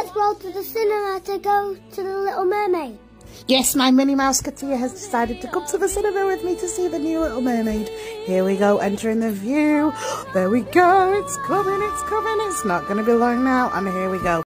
let's roll to the cinema to go to the Little Mermaid. Yes, my Minnie Mouseketeer has decided to come to the cinema with me to see the new Little Mermaid. Here we go, entering the view. There we go, it's coming, it's coming. It's not going to be long now, and here we go.